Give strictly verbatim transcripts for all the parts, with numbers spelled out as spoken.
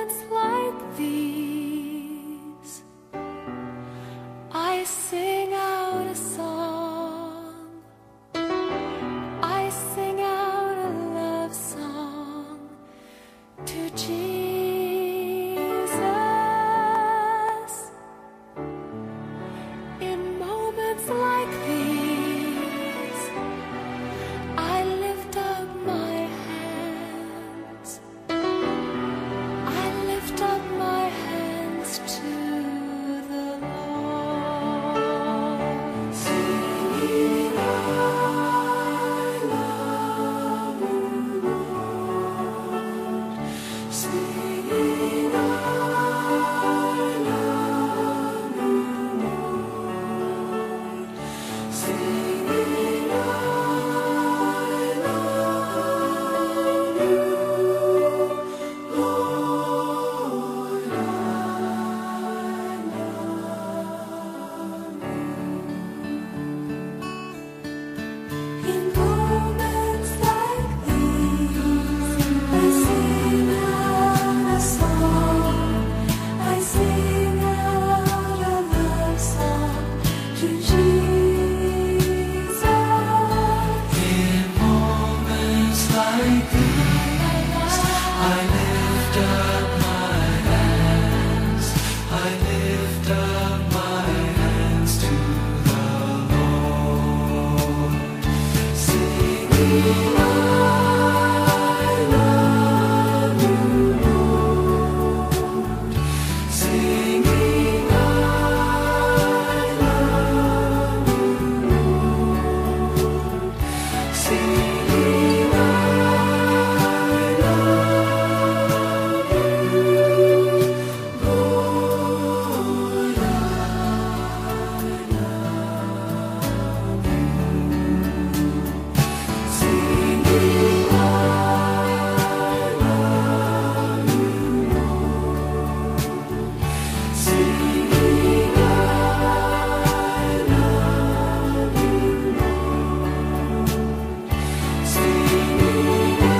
moments like these, I sing out a song. I sing out a love song to Jesus. In moments like these, I lift up my hands. I lift up my hands to the Lord, singing, I love you, Lord. Singing, I love you, Lord. Singing, I love you, Lord. I In moments like these, I sing out a song. I sing out a love song to Jesus. In moments like these, I lift up my hands. I lift up my hands to the Lord, singing, I love you, Lord. Singing, I love you, Lord. Singing, I love you, Lord. I love you. Singing, I love you, Lord. Singing, I love you, Lord. Singing, I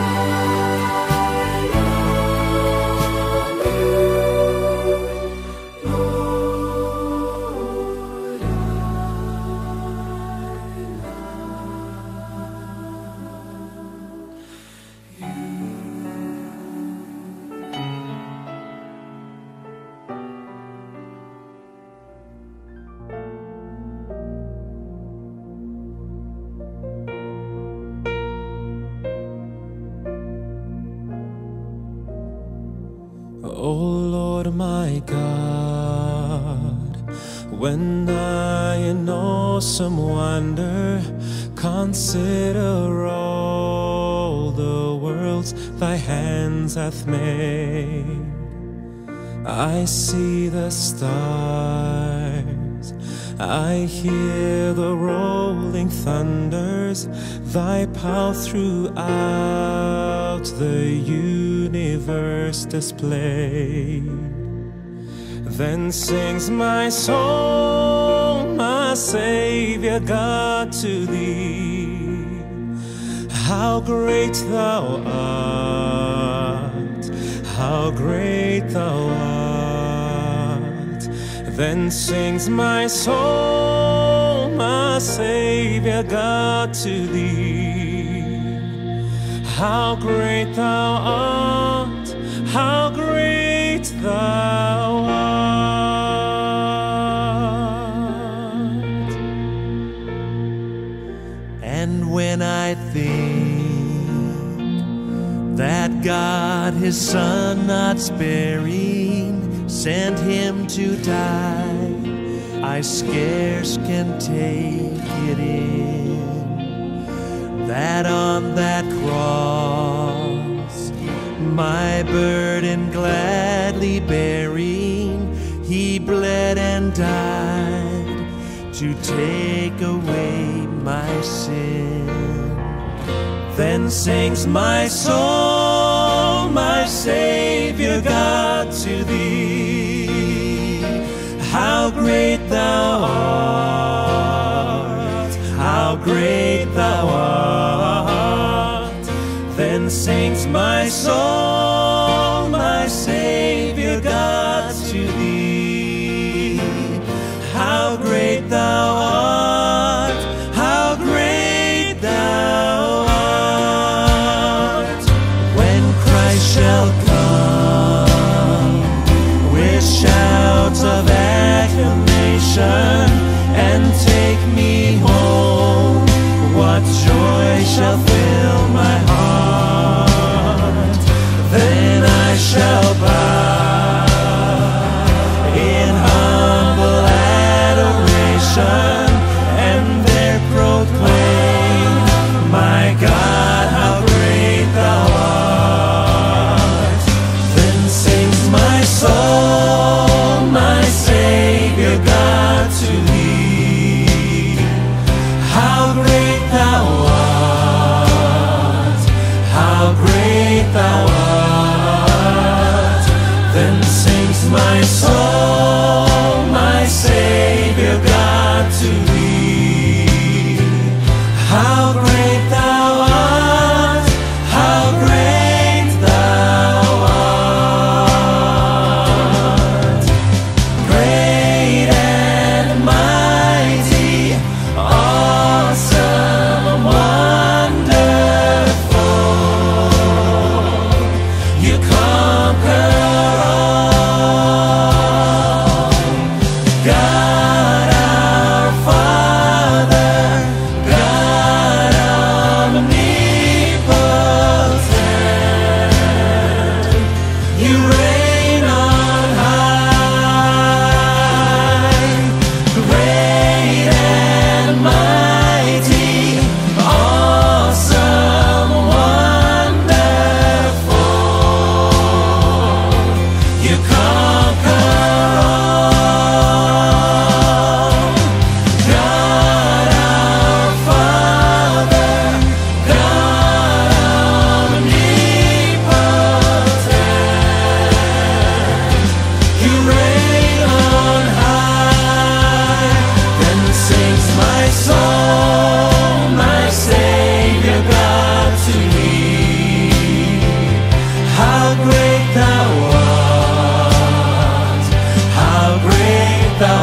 O Lord my God, when I in awesome wonder consider all the worlds thy hands hath made, I see the stars, I hear the rolling thunders, thy power throughout the universe displayed. Then sings my soul, my Savior God, to thee. How great thou art, how great thou art. Then sings my soul, my Savior God, to thee. How great thou art, how great thou art. And when I think that God his Son not sparing sent him to die, I scarce can take it in, that on that cross, my burden gladly bearing, he bled and died to take away my sin. Then sings my soul, my Savior God, to thee. How great thou art, how great thou art. Then sings my soul, my Savior adoration and take me home. What joy shall fill my heart? Then I shall bow in humble adoration and there proclaim, my God, how great thou art. Then sings my soul, my Savior God, to thee. How great thou art, how great thou art. Then sings my soul, my Savior God, to thee. How great thou art, how great thou art. Great and mighty, awesome, wonderful, you conquer all. God our Father, God omnipotent, you reign on high. Great and mighty, awesome, wonderful, you conquer all. God our Father, God omnipotent, you reign on high. Then sings my soul, my Savior God, to thee. How great thou art, how great thou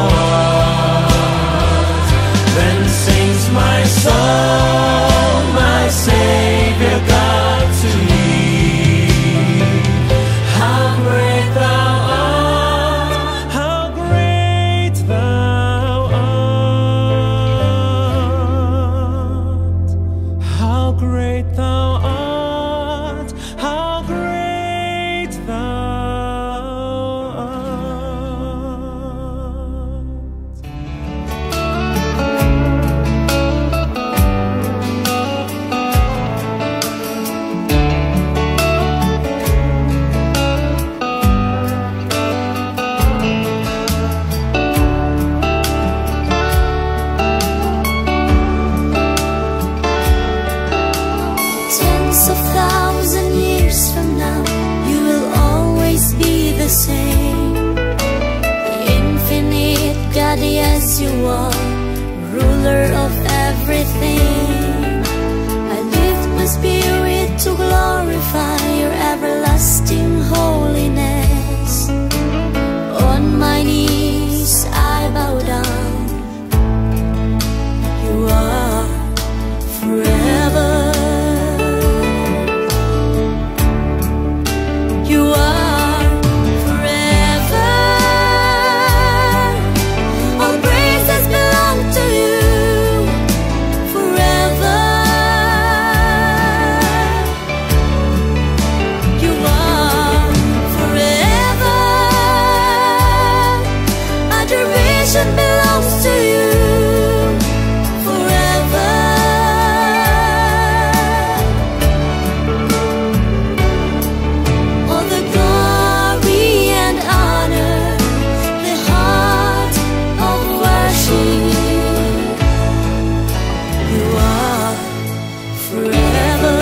art. Then sings my soul, my Savior God, to thee. How great thou art, how great thou art. How great thou art, how great thou art. Tens of thousand years from now, you will always be the same. Infinite God, yes you are, ruler of everything. I lift my spirit to glorify your everlasting holiness. On my knees I bow down. You are forever. You are forever. All praises belong to you. Forever. You are forever. Adoration belongs to you. Forever. All the glory and honor, the heart of worship. You are forever.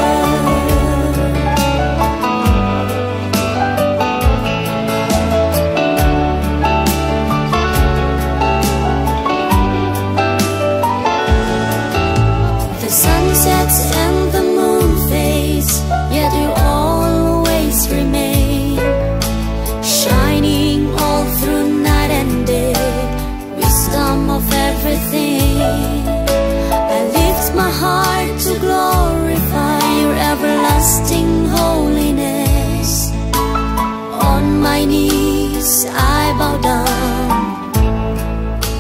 The sun sets and the moon fades, yet you always remain, shining all through night and day, wisdom of everything. I lift my heart to glorify your everlasting holiness. On my knees I bow down.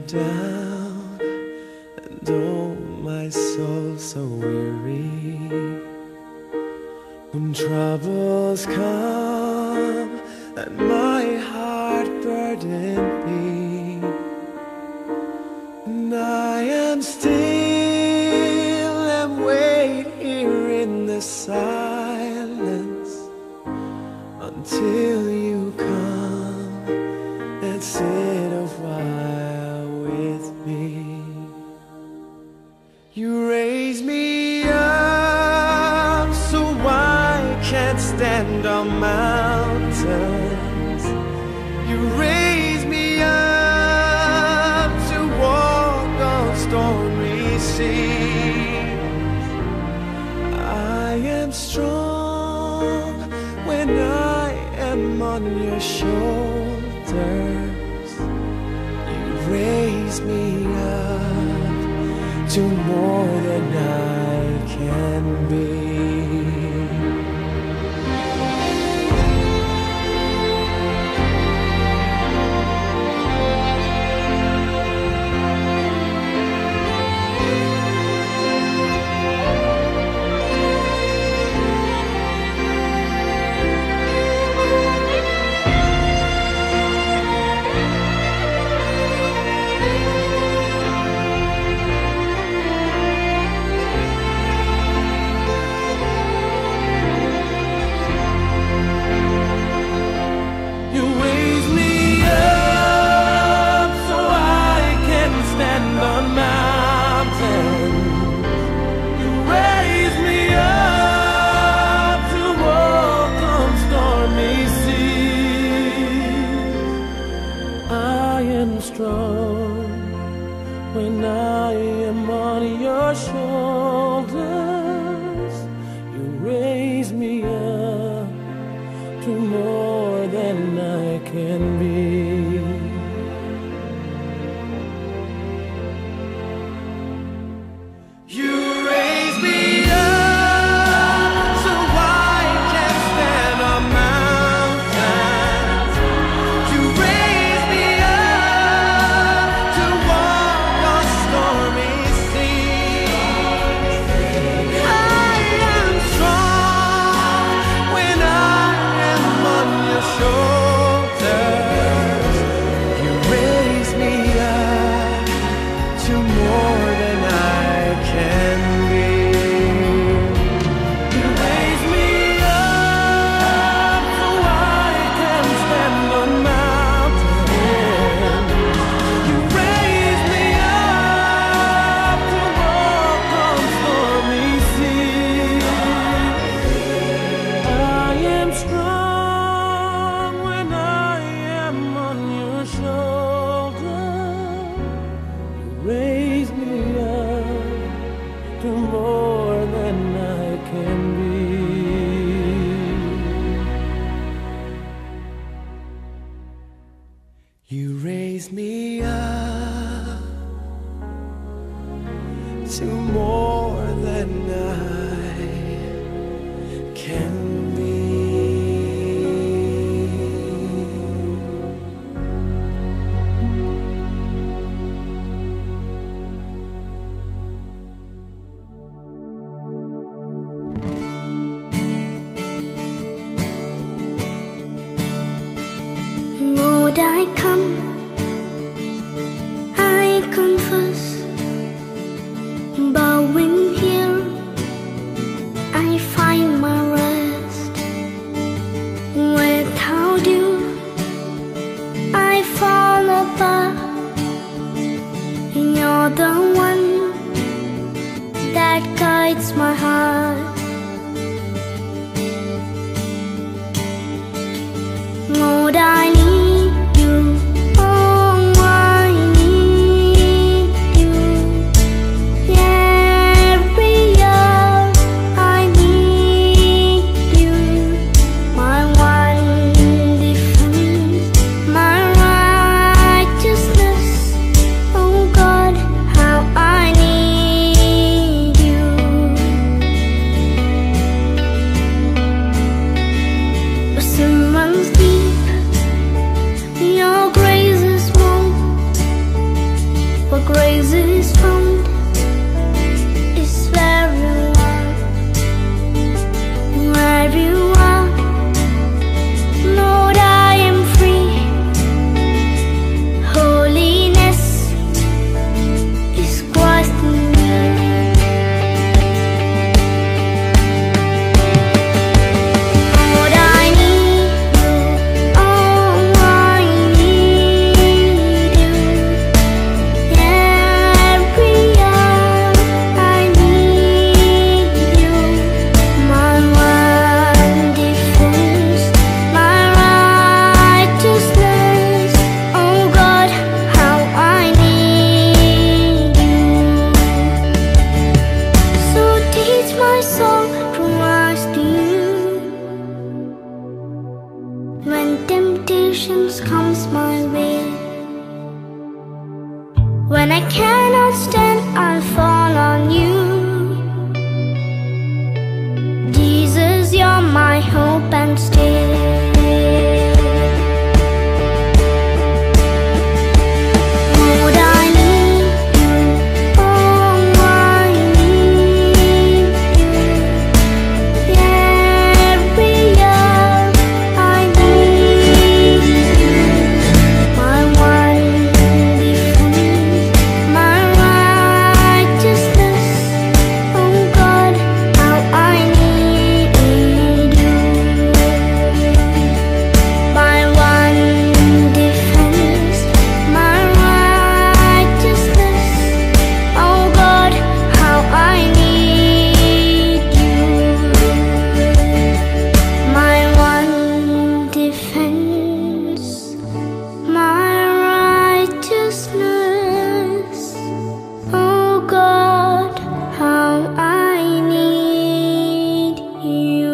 down, and oh, my soul so weary. When troubles come and my heart burden be, and I am still and wait here in the silence until you come and sit a while with me. You raise me up so I can't stand on mountains. You raise me up to walk on stormy seas. I am strong when I am on your shoulders. You raise me up to more than I can be. When I am on your shoulders, you raise me up to more than I can be. You raise me up so I can stand on mountains. You raise me up to walk on stormy seas. I am strong when I am on your shoulders. You raise me up to more than I can be. You raise me up so I can stand on mountains. You raise me up to walk on stormy seas. I am strong when I am on your shoulder. You raise me up to more than I can be. You raise me up to more than I can be. Lord, I come, I confess, bowing here, I find my rest. Without you, I fall apart. You're the one that guides my heart. Lord, I need you. Oh, I need you. Every year I need you. My one defense, my righteousness. Oh God, how I need you. Ocean runs deep temptations comes my way. When I cannot stand, I'll fall on you. Jesus, you're my hope and stay. Would I need you? Oh, I need you. Every year I need you. My one defense, my righteousness. Oh God, how I need you. My one defense, my righteousness. Oh God, how I need you. My one defense, my righteousness. Oh God, how I need you.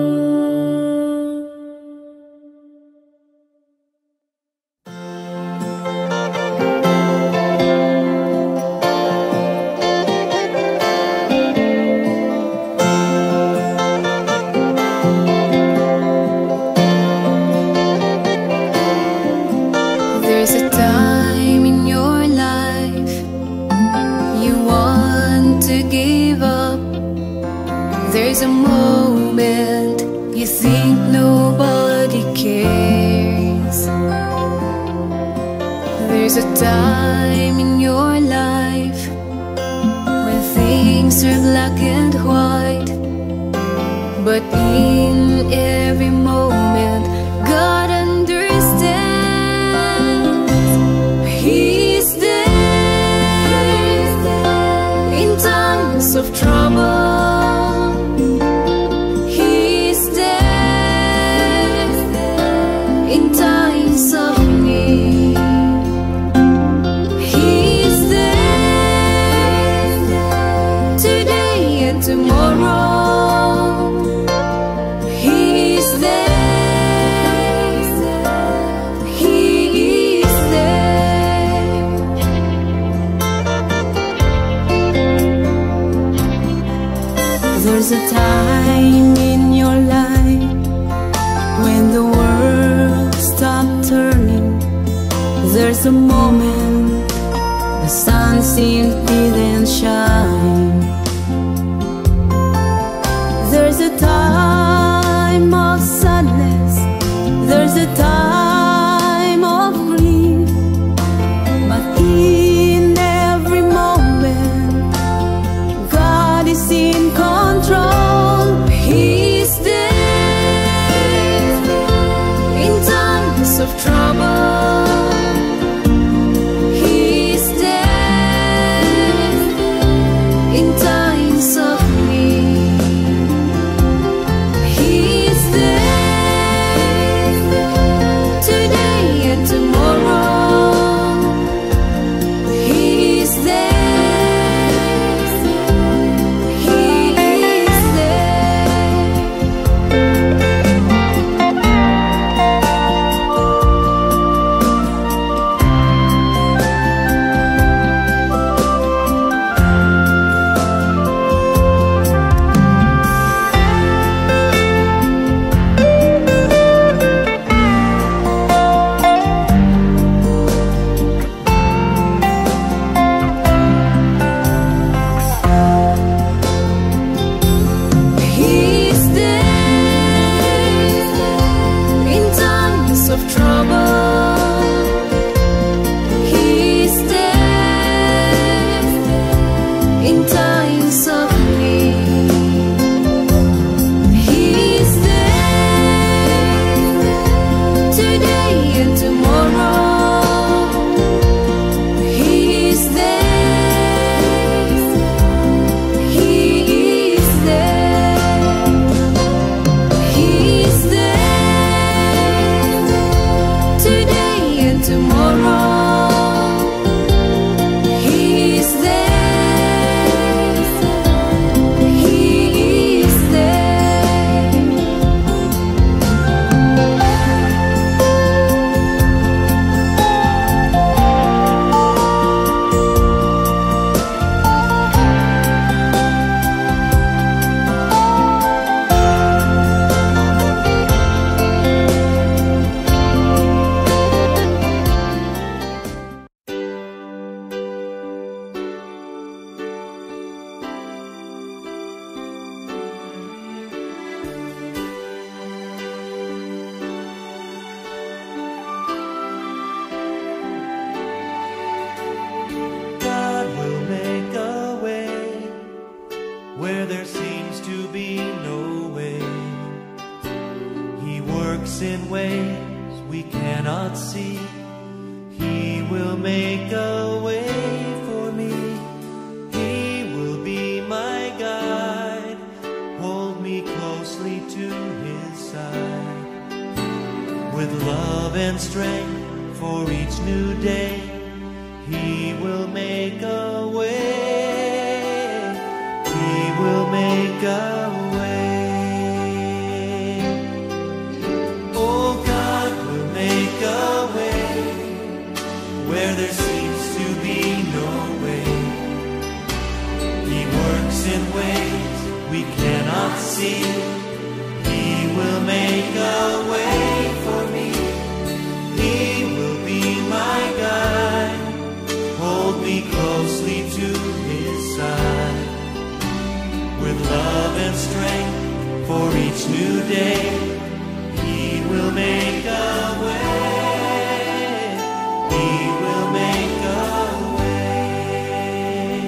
There's a time in your life you want to give up. There's a moment you think nobody cares. There's a time in your life when things are black and white. But in every moment, God understands. He's there in times of trouble. He's there in times of need. He's there today and tomorrow. He's there. He is there. There's a time in your life when the world stopped turning. There's a moment the sun seems didn't shine. There's a time of sadness. There's a time of grief. But in every moment, God is in control. He's there in times of trouble. He's there in times of need. He's there today and tomorrow. He's there. He is there. He's there in times of trouble. He's there in times of need. He's there today and tomorrow. He's there. He is there. He's there in ways we cannot see. He will make a way for me. He will be my guide, hold me closely to His side. With love and strength for each new day, He will make a way. He will make a way. Oh, God will make a way where there seems to be no way. He works in ways we cannot see. He will make a way for me. He will be my guide, hold me closely to His side. With love and strength for each new day, He will make a way. He will make a way.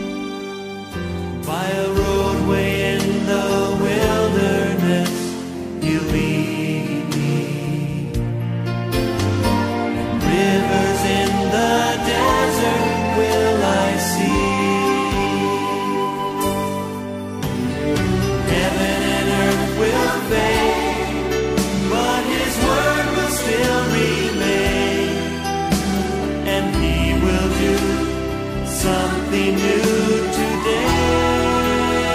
By a roadway in the wilderness, He'll lead me. Rivers in the desert will I see. Heaven and earth will fade, but His word will still remain. And He will do something new today.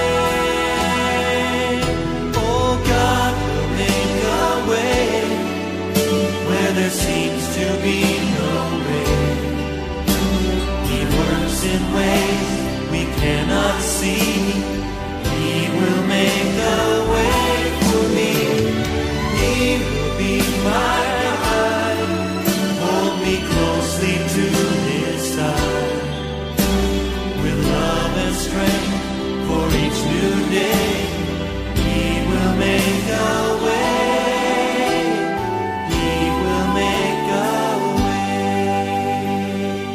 Oh, God will make a way where there seems to be no way. He works in ways we cannot see. He will make a way for me. He will be my guide, hold me closely to His side. With love and strength for each new day, He will make a way. He will make a way.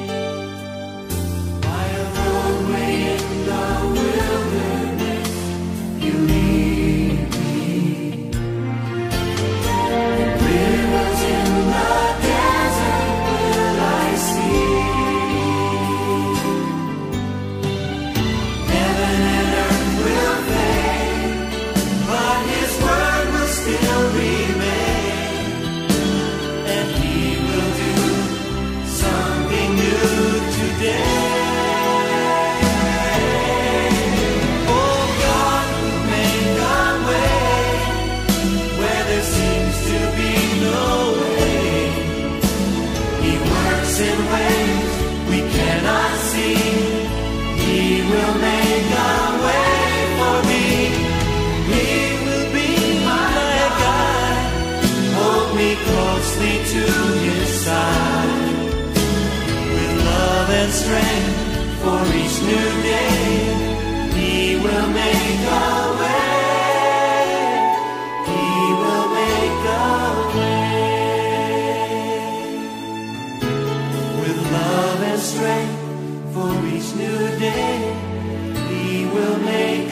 By a roadway in the wilderness, You lead me. Rivers in the desert will I see. Heaven and earth will fade, but His word will still remain. And He will do something new today. Oh, God will make a way where there seems to be no way. He works in ways we cannot see. He will make a way for me. He will be my guide, hold me closely to His side. With love and strength for each new day, He will make a way. He will make a way. With love and strength for each new day, He will make